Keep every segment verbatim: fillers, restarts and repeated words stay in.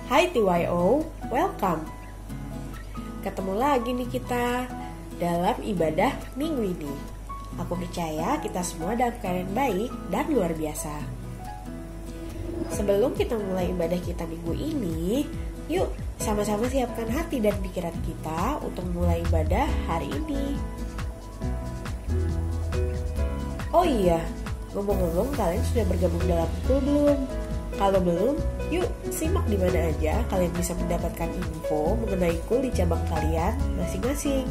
Hai T Y O, welcome. Ketemu lagi nih kita dalam ibadah minggu ini. Aku percaya kita semua dalam keadaan baik dan luar biasa. Sebelum kita mulai ibadah kita minggu ini, yuk sama-sama siapkan hati dan pikiran kita untuk mulai ibadah hari ini. Oh iya, ngomong-ngomong, kalian sudah bergabung dalam Cool belum? Kalau belum, yuk simak di mana aja kalian bisa mendapatkan info mengenai Cool di cabang kalian masing-masing.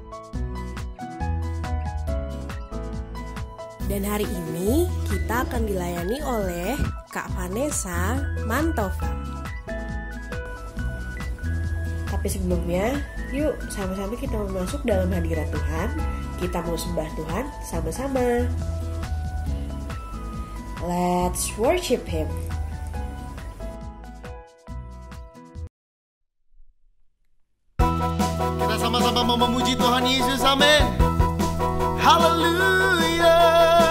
Dan hari ini kita akan dilayani oleh Kak Vanessa Mantova. Tapi sebelumnya, yuk sama-sama kita mau masuk dalam hadirat Tuhan. Kita mau sembah Tuhan sama-sama. Let's worship Him. Kita sama-sama mau memuji Tuhan Yesus, amin. Haleluya.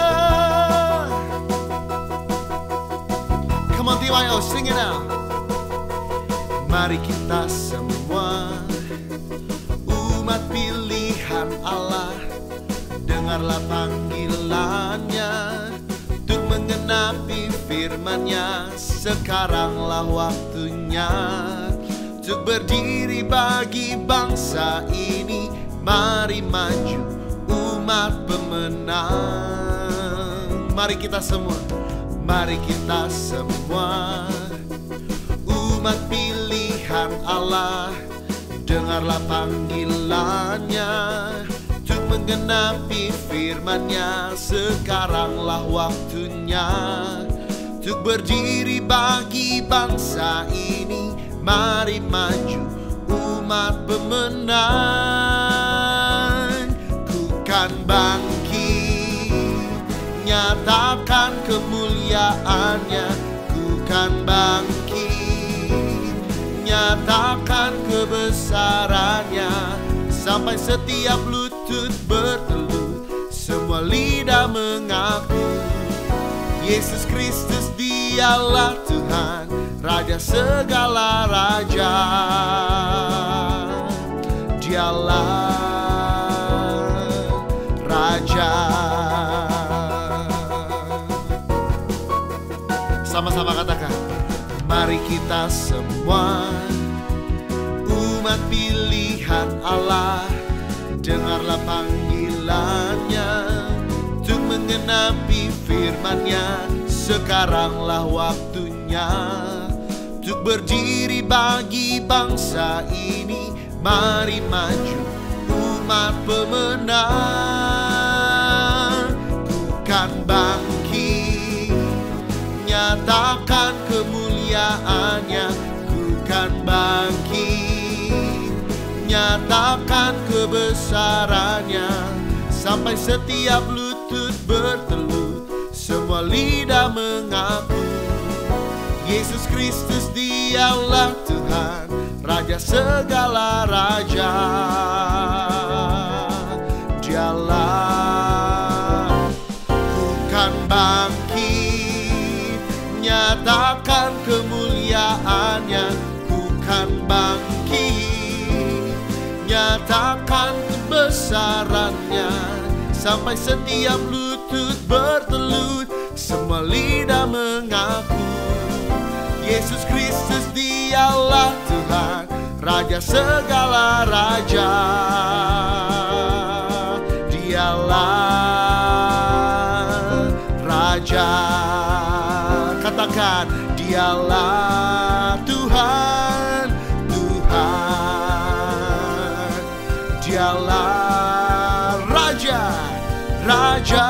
Come on T Y O, sing it out. Mari kita semua umat pilihan Allah, dengarlah panggilannya untuk mengenapi firman-Nya. Sekaranglah waktunya untuk berdiri bagi bangsa ini. Mari maju umat pemenang. Mari kita semua, mari kita semua umat pilihan Allah, dengarlah panggilannya untuk menggenapi firman-Nya. Sekaranglah waktunya untuk berdiri bagi bangsa ini. Mari maju umat pemenang. Ku kan bangkit, nyatakan kemuliaan-Nya. Ku kan bangkit, nyatakan kebesaran-Nya. Sampai setiap lutut bertelut, semua lidah mengaku Yesus Kristus Dialah Tuhan, Raja segala raja. Dialah Raja. Sama-sama katakan, mari kita semua umat pilihan Allah, dengarlah panggilannya untuk mengenapi firman-Nya. Sekaranglah waktunya untuk berdiri bagi bangsa ini. Mari maju umat pemenang. Ku kan bangkit, nyatakan kemuliaan-Nya. Ku kan bangkit, nyatakan kebesaran-Nya. Sampai setiap lutut bertelut, semua lidah mengaku Yesus Kristus Dialah Tuhan, Raja segala raja. Dialah. Ku kan bangkit, nyatakan kemuliaan-Nya. Ku kan bangkit, nyatakan kebesaran-Nya. Sampai setiap lutut bertelut, semua lidah mengaku Yesus Kristus Dialah Tuhan, Raja segala raja. Dialah Raja. Katakan, Dialah Tuhan, Tuhan. Dialah Raja, Raja.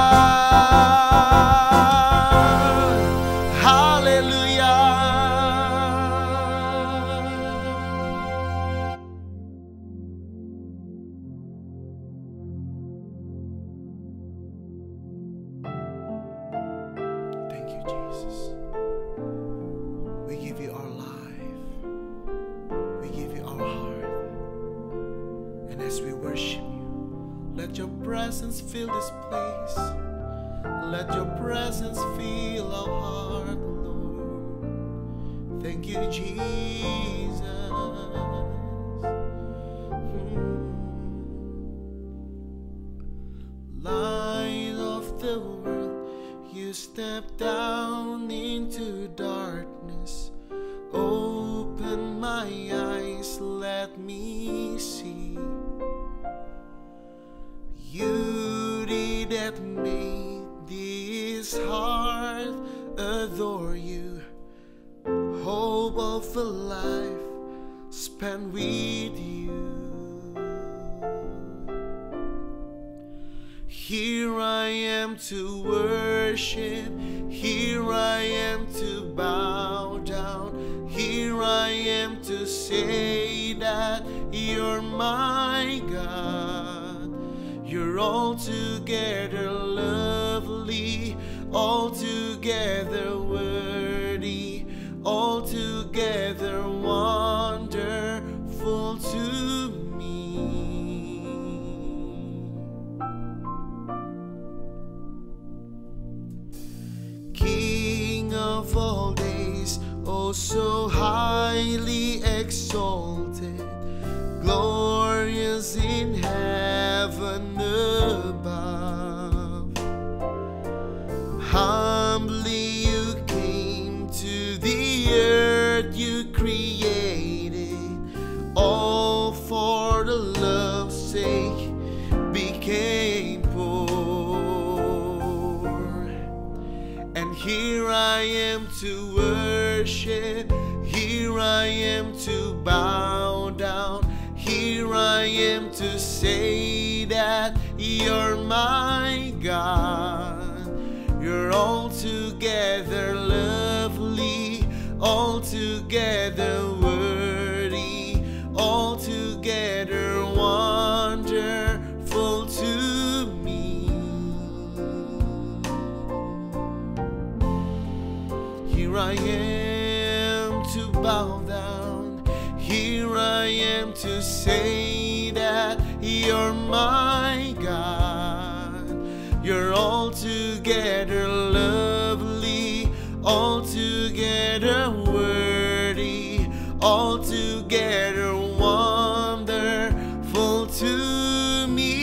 Presence fill this place. Let your presence fill our heart, Lord. Thank Thank you, Jesus. Light of the world, you stepped down into darkness. Open my eyes, let me see beauty that made this heart adore you. Hope of a life spent with you. Here I am to worship, here I am to bow down, here I am to say that you're my God. You're altogether lovely, altogether worthy, altogether wonderful to me. King of all days, oh so highly exalted, glorious in heaven above. Humbly you came to the earth you created, all for the love's sake became poor. And here I am to worship, here I am to bow down, here I am to say that you're my God. You're altogether lovely, altogether worthy, altogether wonderful to me. Here I am to bow down, here I am to say that you're my God. You're altogether lovely, altogether worthy, altogether wonderful to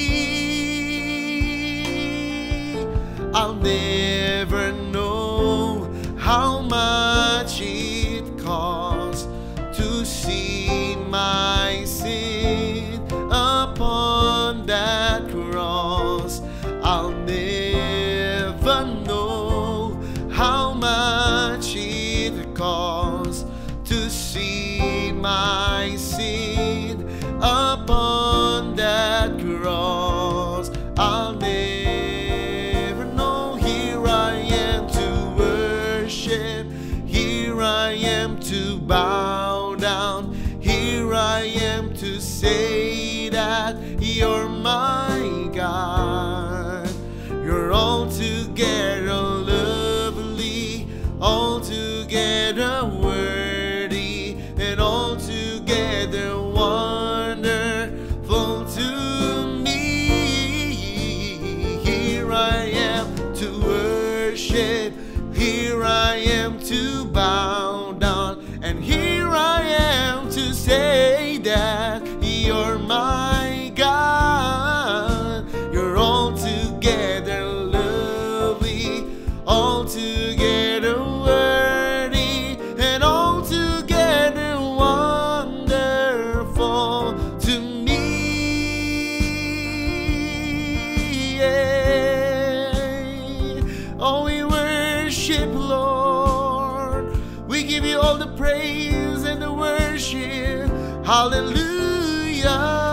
me. I'll never know how much it costs to see my sin upon that cross. I'll never know how much it costs to see my sin upon that cross. I'll never know. Here I am to worship, here I am to bow down, here I am to say that you're my God. You're altogether lovely, altogether worthy, and altogether wonderful to me. Here I am to worship, here I am to bow down, and here I am to say that you're my God. You're altogether lovely, altogether worthy, and altogether wonderful to me. Yeah. Oh, we worship, Lord. We give you all the praise and the worship. Hallelujah.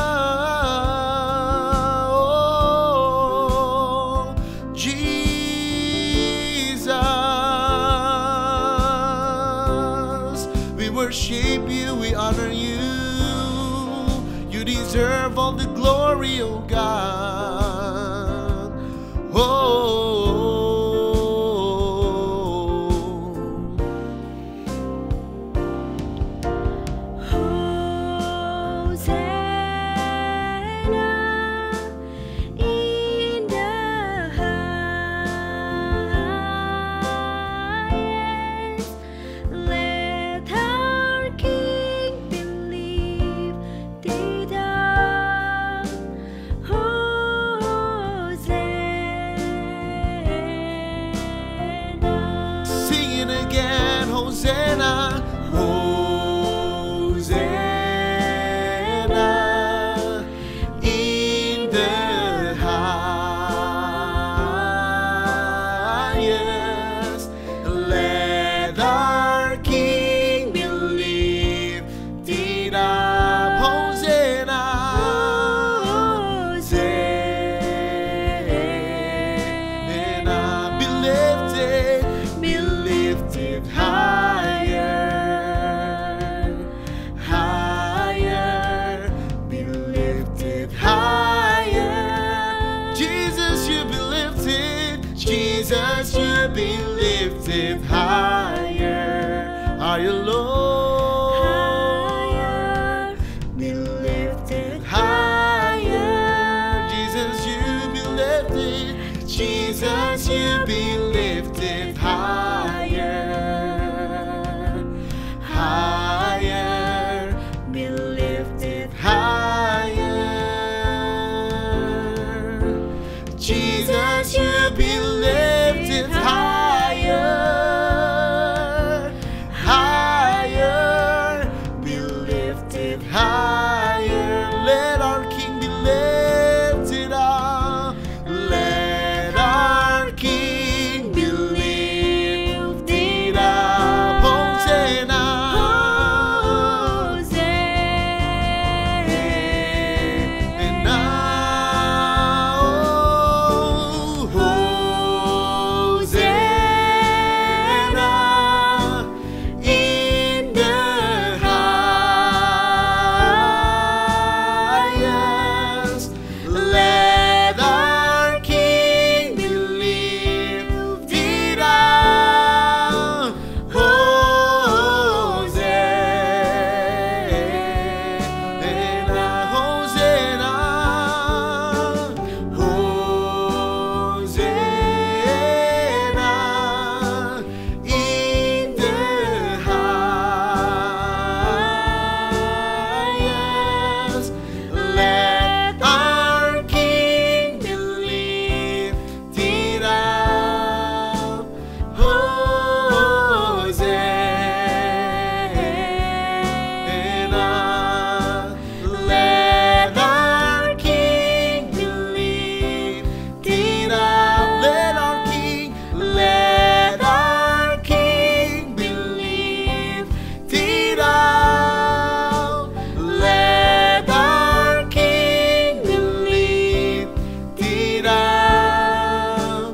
Worship you, we honor you. You deserve all the glory, oh God. Oh, Hosanna in the highest. Let sing it again. Hosanna, Hosanna in the highest. Let our King be lifted up. Hosanna, Hosanna, be lifted, be lifted higher, higher, be lifted higher. Jesus, you be lifted, Jesus, you be lifted higher, higher, Lord, be lifted higher. Jesus, you be lifted, Jesus, you be lifted higher, higher, be lifted higher. Jesus, you be lifted higher, higher, be lifted higher. Let our King be lifted up. Let our King be lifted up. Hosanna, and now, Hosanna in the highest. Let our King be lifted up. Hosanna, Hosanna, Hosanna in the highest. Let our King be lifted up. Hosanna, let our King be lifted up. Let our King, let our King be lifted up. Let our King be lifted up.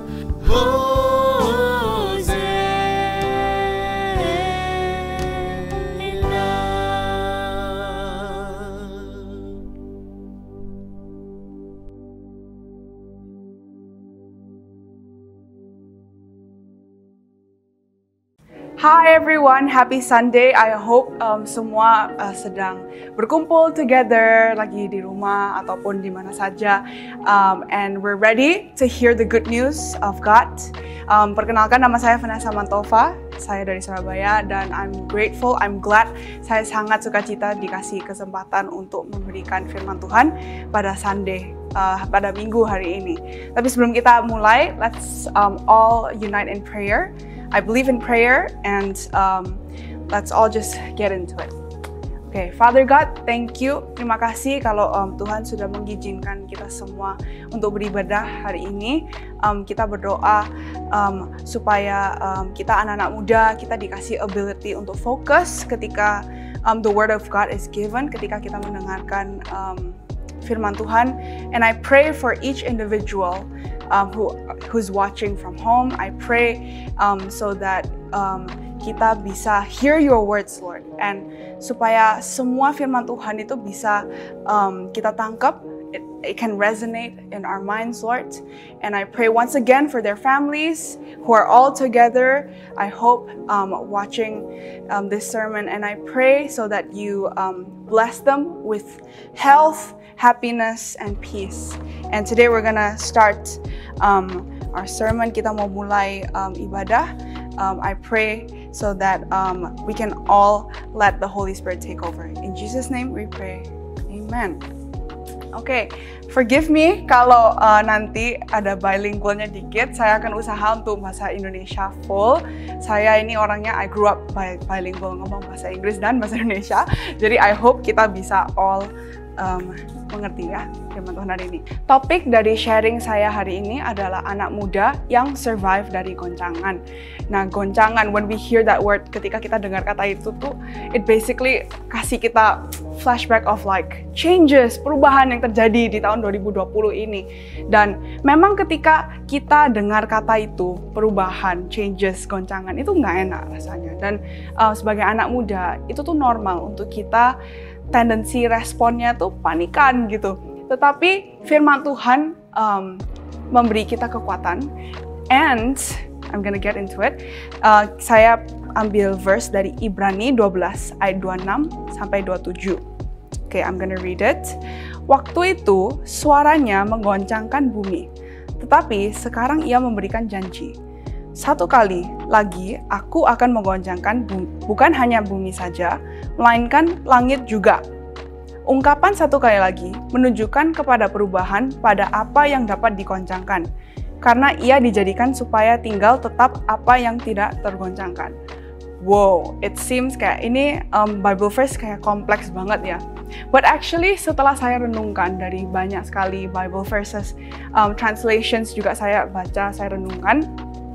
Hosanna. Hi everyone, happy Sunday. I hope um, semua uh, sedang berkumpul together lagi di rumah ataupun di mana saja, um, and we're ready to hear the good news of God. Um, perkenalkan, nama saya Vanessa Mantova, saya dari Surabaya, dan I'm grateful, I'm glad, saya sangat sukacita dikasih kesempatan untuk memberikan firman Tuhan pada Sunday, uh, pada minggu hari ini. Tapi sebelum kita mulai, let's um, all unite in prayer. I believe in prayer, and um, let's all just get into it. Okay, Father God, thank you. Terima kasih kalau um, Tuhan sudah mengizinkan kita semua untuk beribadah hari ini. Um, kita berdoa um, supaya um, kita anak-anak muda, kita dikasih ability untuk fokus ketika um, the word of God is given, ketika kita mendengarkan um, firman Tuhan. And I pray for each individual Um, who who's watching from home. I pray um, so that um, kita bisa hear your words, Lord, and supaya semua firman Tuhan itu bisa um, kita tangkap. It, it can resonate in our minds, Lord. And I pray once again for their families who are all together, I hope, um, watching um, this sermon. And I pray so that you um, bless them with health, happiness, and peace. And today we're gonna start um, our sermon. Kita mau mulai um, ibadah. Um, I pray so that um, we can all let the Holy Spirit take over. In Jesus' name we pray. Amen. Oke, okay. Forgive me kalau uh, nanti ada bilingualnya dikit. Saya akan usaha untuk bahasa Indonesia full. Saya ini orangnya I grew up bilingual, ngomong bahasa Inggris dan bahasa Indonesia. Jadi I hope kita bisa all um, mengerti ya firman Tuhan hari ini. Topik dari sharing saya hari ini adalah anak muda yang survive dari goncangan. Nah, goncangan, when we hear that word, ketika kita dengar kata itu tuh, it basically kasih kita flashback of like changes, perubahan yang terjadi di tahun dua ribu dua puluh ini. Dan memang ketika kita dengar kata itu, perubahan, changes, goncangan, itu nggak enak rasanya. Dan uh, sebagai anak muda, itu tuh normal untuk kita tendensi responnya tuh panikan gitu. Tetapi firman Tuhan um, memberi kita kekuatan. And I'm gonna get into it. Uh, saya ambil verse dari Ibrani dua belas ayat dua puluh enam sampai dua puluh tujuh. Oke, okay, I'm gonna read it. Waktu itu suaranya menggoncangkan bumi, tetapi sekarang ia memberikan janji. Satu kali lagi aku akan menggoncangkan bumi, bukan hanya bumi saja, melainkan langit juga. Ungkapan satu kali lagi menunjukkan kepada perubahan pada apa yang dapat digoncangkan, karena ia dijadikan supaya tinggal tetap apa yang tidak tergoncangkan. Wow, it seems kayak ini um, Bible verse kayak kompleks banget ya. But actually setelah saya renungkan dari banyak sekali Bible verses, um, translations juga saya baca, saya renungkan,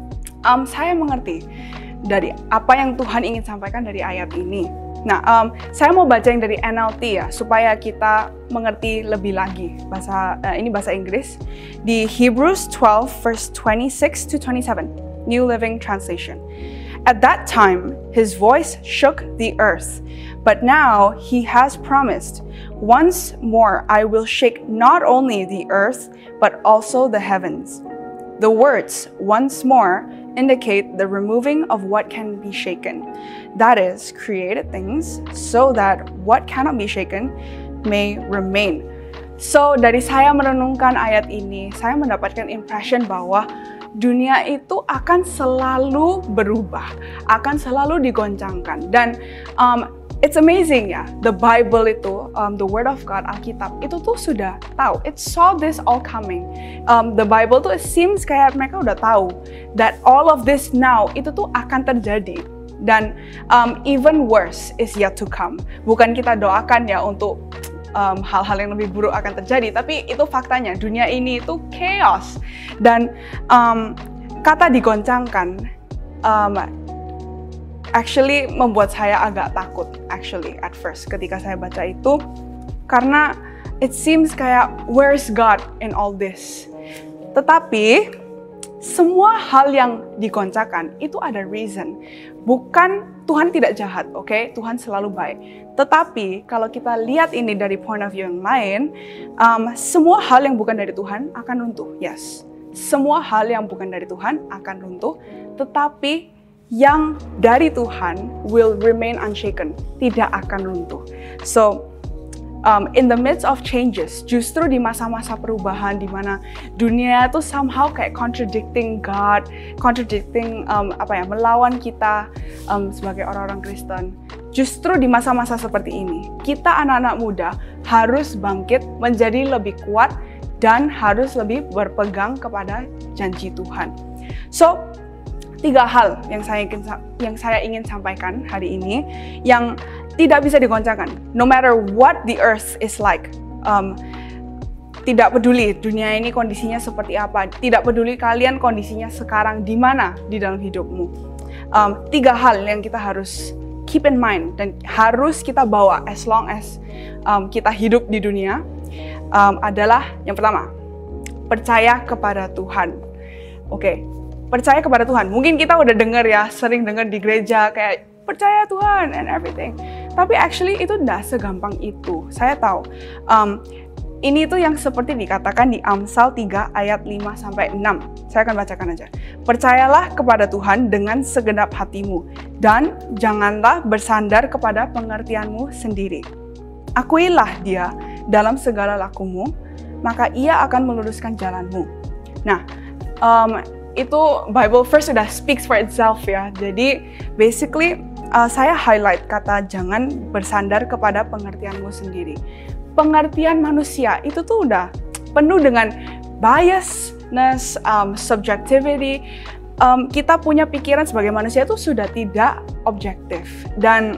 um, saya mengerti dari apa yang Tuhan ingin sampaikan dari ayat ini. Nah, um, saya mau baca yang dari N L T ya, supaya kita mengerti lebih lagi. Bahasa uh, ini bahasa Inggris di Hebrews twelve verse twenty-six to twenty-seven, New Living Translation. At that time, his voice shook the earth, but now he has promised, once more I will shake not only the earth, but also the heavens. The words, once more, indicate the removing of what can be shaken, that is, created things, so that what cannot be shaken may remain. So, dari saya merenungkan ayat ini, saya mendapatkan impression bahwa dunia itu akan selalu berubah, akan selalu digoncangkan. Dan um, it's amazing ya, the Bible itu, um, the Word of God, Alkitab, itu tuh sudah tahu. It saw this all coming. Um, the Bible tuh it seems kayak mereka udah tahu that all of this now, itu tuh akan terjadi. Dan um, even worse is yet to come. Bukan kita doakan ya untuk um, hal-hal yang lebih buruk akan terjadi, tapi itu faktanya, dunia ini itu chaos. Dan um, kata digoncangkan, um, actually membuat saya agak takut actually at first ketika saya baca itu, karena it seems kayak where's God in all this. Tetapi semua hal yang digoncangkan itu ada reason. Bukan Tuhan tidak jahat, oke? Okay? Tuhan selalu baik. Tetapi kalau kita lihat ini dari point of view yang lain, um, semua hal yang bukan dari Tuhan akan runtuh. Yes, semua hal yang bukan dari Tuhan akan runtuh. Tetapi yang dari Tuhan will remain unshaken, tidak akan runtuh. So, um, in the midst of changes, justru di masa-masa perubahan di mana dunia itu somehow kayak contradicting God, contradicting um, apa ya, melawan kita um, sebagai orang-orang Kristen. Justru di masa-masa seperti ini, kita anak-anak muda harus bangkit menjadi lebih kuat dan harus lebih berpegang kepada janji Tuhan. So, tiga hal yang saya ingin yang saya ingin sampaikan hari ini yang tidak bisa digoncangkan. No matter what the earth is like, um, tidak peduli dunia ini kondisinya seperti apa, tidak peduli kalian kondisinya sekarang di mana di dalam hidupmu. Um, tiga hal yang kita harus keep in mind dan harus kita bawa as long as um, kita hidup di dunia um, adalah yang pertama, percaya kepada Tuhan. Oke. Okay. Percaya kepada Tuhan. Mungkin kita udah dengar ya, sering dengar di gereja kayak percaya Tuhan and everything. Tapi actually itu tidak segampang itu. Saya tahu. Um, ini tuh yang seperti dikatakan di Amsal tiga ayat lima sampai enam. Saya akan bacakan aja. Percayalah kepada Tuhan dengan segenap hatimu dan janganlah bersandar kepada pengertianmu sendiri. Akuilah Dia dalam segala lakumu, maka Ia akan meluruskan jalanmu. Nah, um, itu Bible verse sudah speaks for itself ya. Jadi basically uh, saya highlight kata jangan bersandar kepada pengertianmu sendiri. pengertian manusia itu tuh udah penuh dengan biasness, um, subjectivity. Um, kita punya pikiran sebagai manusia itu sudah tidak objektif. Dan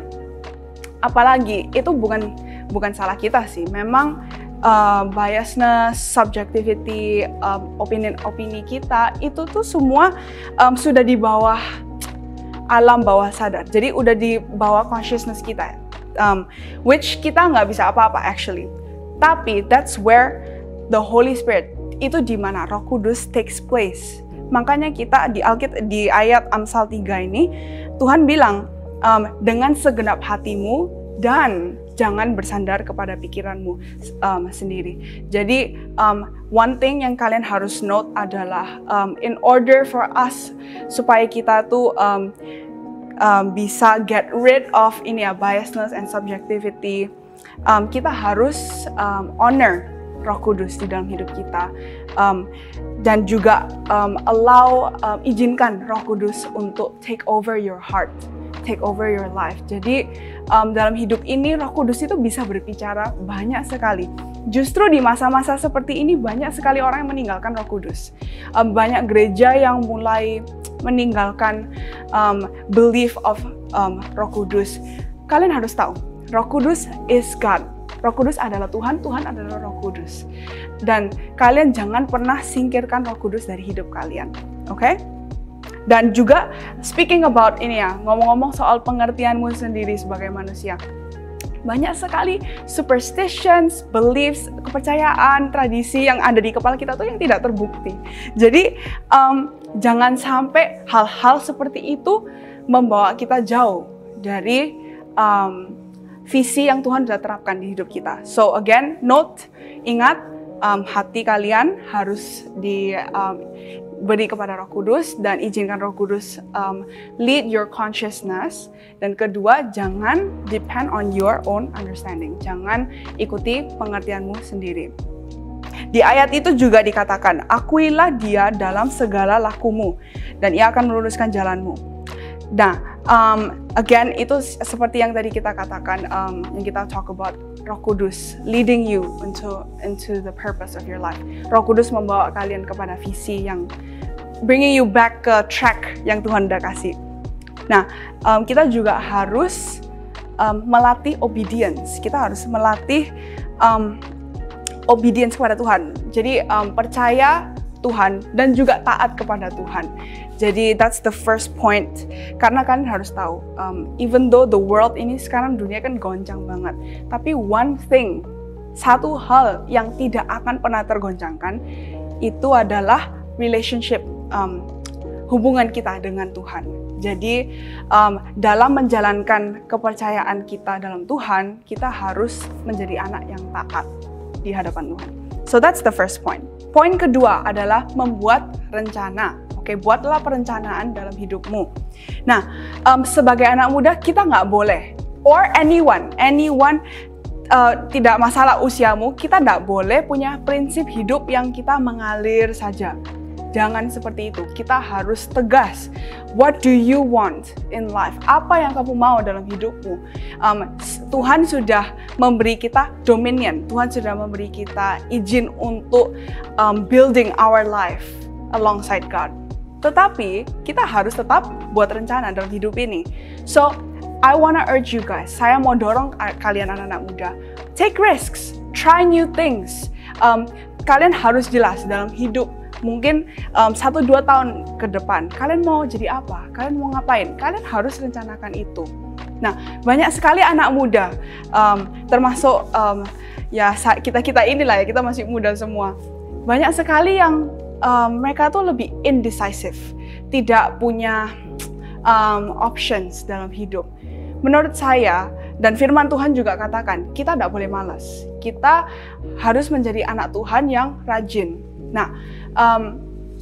apalagi itu bukan bukan salah kita sih. Memang uh, biasness, subjectivity, um, opini-opini kita itu tuh semua um, sudah di bawah alam bawah sadar. Jadi udah di bawah consciousness kita. Um, which kita nggak bisa apa-apa actually. Tapi that's where the Holy Spirit, itu di mana Roh Kudus takes place. Makanya kita di Alkitab di ayat Amsal tiga ini Tuhan bilang um, dengan segenap hatimu dan jangan bersandar kepada pikiranmu um, sendiri. Jadi um, one thing yang kalian harus note adalah um, in order for us supaya kita tuh um, Um, bisa get rid of ini ya biasness and subjectivity, um, kita harus um, honor Roh Kudus di dalam hidup kita, um, dan juga um, allow um, izinkan Roh Kudus untuk take over your heart, take over your life. Jadi um, dalam hidup ini Roh Kudus itu bisa berbicara banyak sekali. Justru di masa-masa seperti ini banyak sekali orang yang meninggalkan Roh Kudus. Um, banyak gereja yang mulai meninggalkan um, belief of um, Roh Kudus. Kalian harus tahu, Roh Kudus is God. Roh Kudus adalah Tuhan, Tuhan adalah Roh Kudus. Dan kalian jangan pernah singkirkan Roh Kudus dari hidup kalian. Oke? Okay? Dan juga speaking about ini ya, ngomong-ngomong soal pengertianmu sendiri sebagai manusia. Banyak sekali superstitions, beliefs, kepercayaan, tradisi yang ada di kepala kita tuh yang tidak terbukti. Jadi um, jangan sampai hal-hal seperti itu membawa kita jauh dari um, visi yang Tuhan sudah terapkan di hidup kita. So again, note, ingat, um, hati kalian harus diberi um, kepada Roh Kudus dan izinkan Roh Kudus um, lead your consciousness. Dan kedua, jangan depend on your own understanding. Jangan ikuti pengertianmu sendiri. Di ayat itu juga dikatakan, akuilah dia dalam segala lakumu, dan ia akan meluruskan jalanmu. Nah, um, again, itu seperti yang tadi kita katakan, um, yang kita talk about Roh Kudus leading you into into the purpose of your life. Roh Kudus membawa kalian kepada visi yang bringing you back ke track yang Tuhan udah kasih. Nah, um, kita juga harus um, melatih obedience. Kita harus melatih um, obedience kepada Tuhan. Jadi um, percaya Tuhan dan juga taat kepada Tuhan. Jadi that's the first point. Karena kalian harus tahu, um, even though the world ini sekarang dunia kan goncang banget, tapi one thing, satu hal yang tidak akan pernah tergoncangkan itu adalah relationship, um, hubungan kita dengan Tuhan. Jadi um, dalam menjalankan kepercayaan kita dalam Tuhan, kita harus menjadi anak yang taat di hadapan Tuhan. So that's the first point. Poin kedua adalah membuat rencana. Oke, buatlah perencanaan dalam hidupmu. Nah, um, sebagai anak muda kita nggak boleh, or anyone, anyone uh, tidak masalah usiamu, kita nggak boleh punya prinsip hidup yang kita mengalir saja. Jangan seperti itu. Kita harus tegas. What do you want in life? Apa yang kamu mau dalam hidupmu? Um, Tuhan sudah memberi kita dominion. Tuhan sudah memberi kita izin untuk um, building our life alongside God. Tetapi kita harus tetap buat rencana dalam hidup ini. So, I wanna urge you guys. Saya mau dorong kalian anak-anak muda. Take risks. Try new things. Um, kalian harus jelas dalam hidup. Mungkin um, satu dua tahun ke depan, kalian mau jadi apa? Kalian mau ngapain? Kalian harus rencanakan itu. Nah, banyak sekali anak muda, um, termasuk um, ya kita-kita inilah ya, kita masih muda semua. Banyak sekali yang um, mereka tuh lebih indecisive, tidak punya um, options dalam hidup. Menurut saya, dan firman Tuhan juga katakan, kita tidak boleh malas. Kita harus menjadi anak Tuhan yang rajin. Nah, um,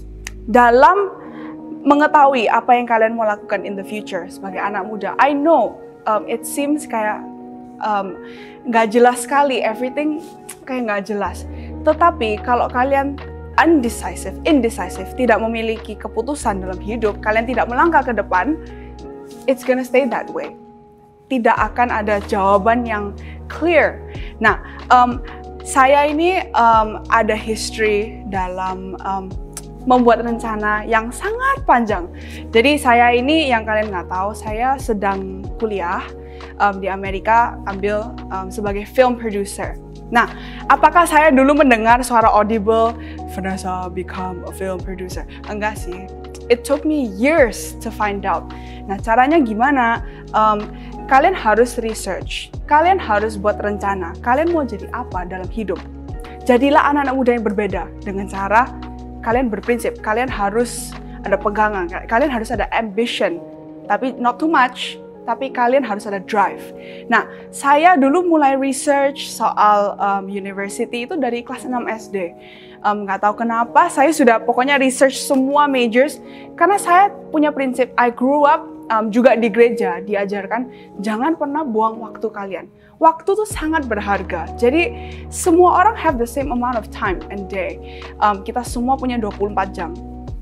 dalam mengetahui apa yang kalian mau lakukan in the future sebagai anak muda, I know um, it seems kayak um, nggak jelas sekali, everything kayak nggak jelas. Tetapi kalau kalian undecisive, indecisive, tidak memiliki keputusan dalam hidup, kalian tidak melangkah ke depan, it's gonna stay that way. Tidak akan ada jawaban yang clear Nah, um, saya ini um, ada history dalam um, membuat rencana yang sangat panjang. Jadi saya ini yang kalian nggak tahu, saya sedang kuliah um, di Amerika, ambil um, sebagai film producer. Nah, apakah saya dulu mendengar suara audible, Vanessa become a film producer? Enggak sih. It took me years to find out. Nah, caranya gimana? Um, kalian harus research, kalian harus buat rencana, kalian mau jadi apa dalam hidup. Jadilah anak-anak muda yang berbeda dengan cara kalian berprinsip, kalian harus ada pegangan, kalian harus ada ambition, tapi not too much, tapi kalian harus ada drive. Nah, saya dulu mulai research soal um, university itu dari kelas enam S D. Um, nggak tahu kenapa, saya sudah pokoknya research semua majors, karena saya punya prinsip, I grew up um, juga di gereja, diajarkan, jangan pernah buang waktu kalian. Waktu tuh sangat berharga. Jadi semua orang have the same amount of time and day. Um, kita semua punya dua puluh empat jam.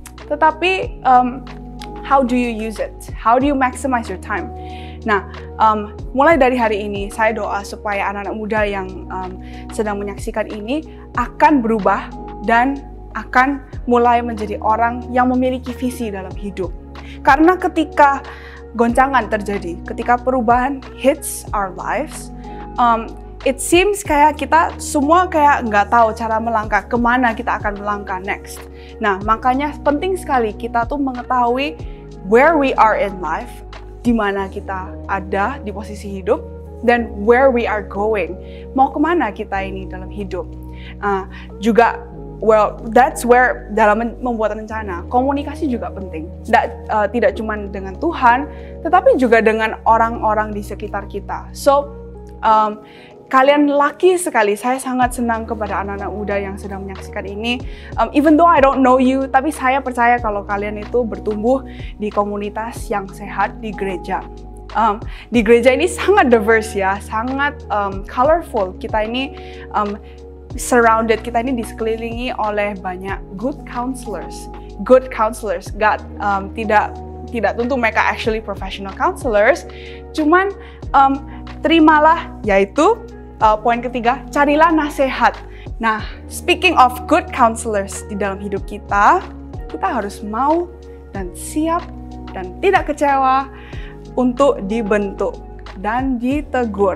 Tetapi um, how do you use it? How do you maximize your time? Nah, um, mulai dari hari ini saya doa supaya anak-anak muda yang um, sedang menyaksikan ini akan berubah dan akan mulai menjadi orang yang memiliki visi dalam hidup. Karena ketika goncangan terjadi, ketika perubahan hits our lives, Um, it seems kayak kita semua kayak nggak tahu cara melangkah, kemana kita akan melangkah next. Nah, makanya penting sekali kita tuh mengetahui where we are in life, di mana kita ada di posisi hidup, dan where we are going. Mau kemana kita ini dalam hidup. Uh, juga, well, that's where dalam membuat rencana, komunikasi juga penting. That, uh, tidak cuma dengan Tuhan, tetapi juga dengan orang-orang di sekitar kita. So, Um, kalian lucky sekali, saya sangat senang kepada anak-anak muda yang sedang menyaksikan ini. Um, even though I don't know you, tapi saya percaya kalau kalian itu bertumbuh di komunitas yang sehat di gereja. Um, di gereja ini sangat diverse ya, sangat um, colorful. Kita ini um, surrounded, kita ini disekelilingi oleh banyak good counselors. Good counselors, God um, tidak tidak tentu mereka actually professional counselors, cuman um, terimalah, yaitu uh, poin ketiga, carilah nasihat. Nah, speaking of good counselors di dalam hidup kita, kita harus mau dan siap dan tidak kecewa untuk dibentuk dan ditegur.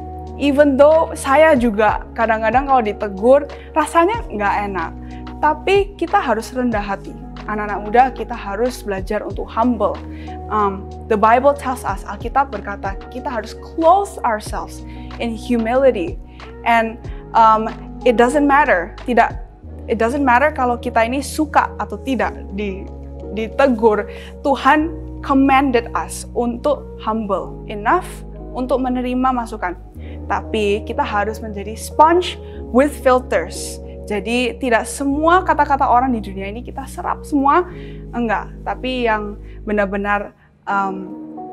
Even though saya juga kadang-kadang kalau ditegur rasanya nggak enak, tapi kita harus rendah hati. Anak-anak muda, kita harus belajar untuk humble. Um, the Bible tells us, Alkitab berkata, kita harus clothe ourselves in humility. And um, it doesn't matter, tidak, it doesn't matter kalau kita ini suka atau tidak di, ditegur. Tuhan commanded us untuk humble enough untuk menerima masukan. Tapi kita harus menjadi sponge with filters. Jadi tidak semua kata-kata orang di dunia ini kita serap semua, enggak. Tapi yang benar-benar um,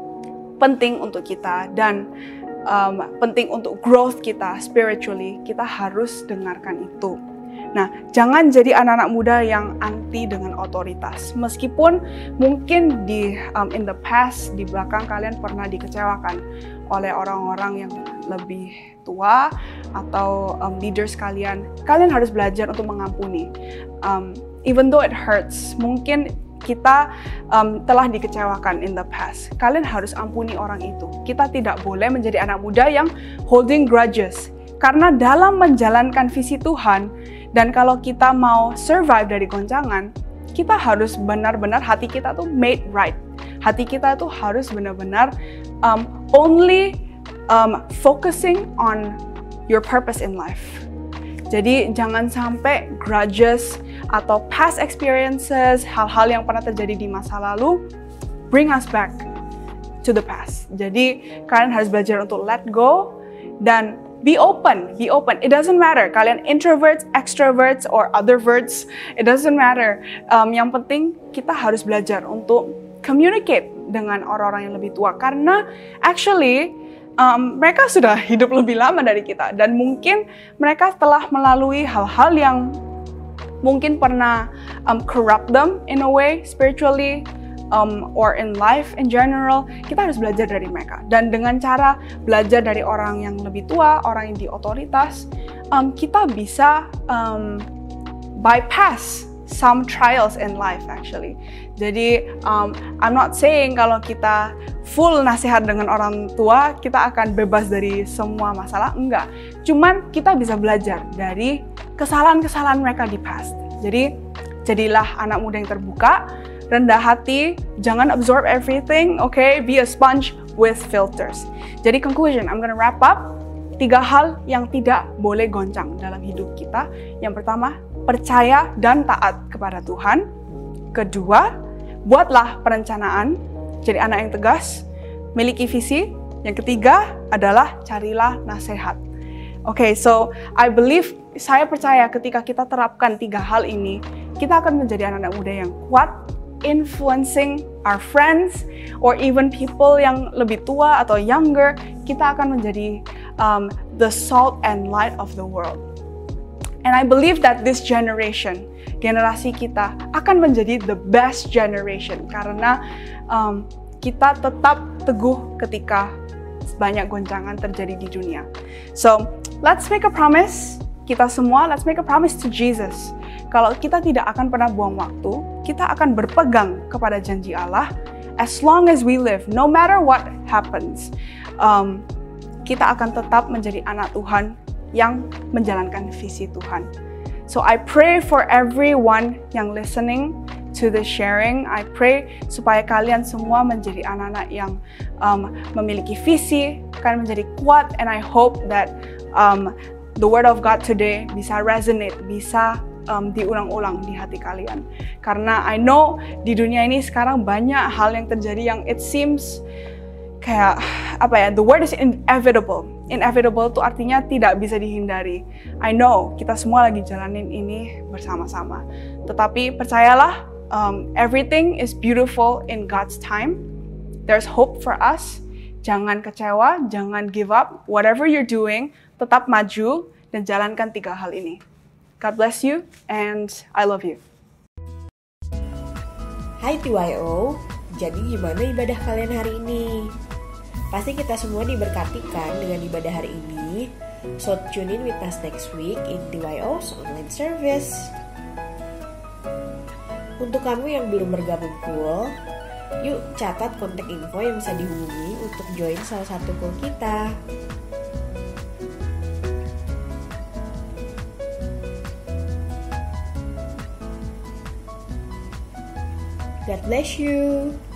penting untuk kita dan um, penting untuk growth kita spiritually, kita harus dengarkan itu. Nah, jangan jadi anak-anak muda yang anti dengan otoritas. Meskipun mungkin di um, in the past, di belakang kalian pernah dikecewakan oleh orang-orang yang lebih tua atau um, leaders kalian, kalian harus belajar untuk mengampuni. Um, even though it hurts, mungkin kita um, telah dikecewakan in the past. Kalian harus ampuni orang itu. Kita tidak boleh menjadi anak muda yang holding grudges. Karena dalam menjalankan visi Tuhan, dan kalau kita mau survive dari goncangan, kita harus benar-benar hati kita tuh made right. Hati kita tuh harus benar-benar um, only um, focusing on your purpose in life. Jadi jangan sampai grudges atau past experiences, hal-hal yang pernah terjadi di masa lalu, bring us back to the past. Jadi kalian harus belajar untuk let go dan be open, be open. It doesn't matter kalian introverts, extroverts, or other verts. It doesn't matter. Um, yang penting kita harus belajar untuk communicate dengan orang-orang yang lebih tua. Karena actually um, mereka sudah hidup lebih lama dari kita. Dan mungkin mereka telah melalui hal-hal yang mungkin pernah um, corrupt them in a way spiritually. um, or in life in general, kita harus belajar dari mereka. Dan dengan cara belajar dari orang yang lebih tua, orang yang di otoritas, um, kita bisa um, bypass some trials in life actually. Jadi um, I'm not saying kalau kita full nasihat dengan orang tua, kita akan bebas dari semua masalah, enggak. Cuman kita bisa belajar dari kesalahan-kesalahan mereka di past. Jadi jadilah anak muda yang terbuka, rendah hati, jangan absorb everything, okay? Be a sponge with filters. Jadi conclusion, I'm gonna wrap up. Tiga hal yang tidak boleh goncang dalam hidup kita. Yang pertama, percaya dan taat kepada Tuhan. Kedua, buatlah perencanaan, jadi anak yang tegas, miliki visi. Yang ketiga adalah carilah nasihat. Oke, okay, so I believe, saya percaya ketika kita terapkan tiga hal ini, kita akan menjadi anak-anak muda yang kuat, influencing our friends, or even people yang lebih tua atau younger. Kita akan menjadi um, the salt and light of the world. And I believe that this generation, generasi kita, akan menjadi the best generation karena um, kita tetap teguh ketika banyak goncangan terjadi di dunia. So, let's make a promise, kita semua, let's make a promise to Jesus. Kalau kita tidak akan pernah buang waktu, kita akan berpegang kepada janji Allah as long as we live, no matter what happens. Um, kita akan tetap menjadi anak Tuhan yang menjalankan visi Tuhan. So I pray for everyone yang listening to the sharing. I pray supaya kalian semua menjadi anak-anak yang um, memiliki visi, kalian menjadi kuat, and I hope that um, the word of God today bisa resonate, bisa um, diulang-ulang di hati kalian. Karena I know di dunia ini sekarang banyak hal yang terjadi yang it seems kayak apa ya, the word is inevitable. Inevitable itu artinya tidak bisa dihindari. I know kita semua lagi jalanin ini bersama-sama. Tetapi percayalah, um, everything is beautiful in God's time. There's hope for us. Jangan kecewa, jangan give up. Whatever you're doing, tetap maju dan jalankan tiga hal ini. God bless you and I love you. Hai T Y O, jadi gimana ibadah kalian hari ini? Pasti kita semua diberkati kan dengan ibadah hari ini. So tune in with us next week in T Y O's online service. Untuk kamu yang belum bergabung pool, yuk catat kontak info yang bisa dihubungi untuk join salah satu pool kita. God bless you.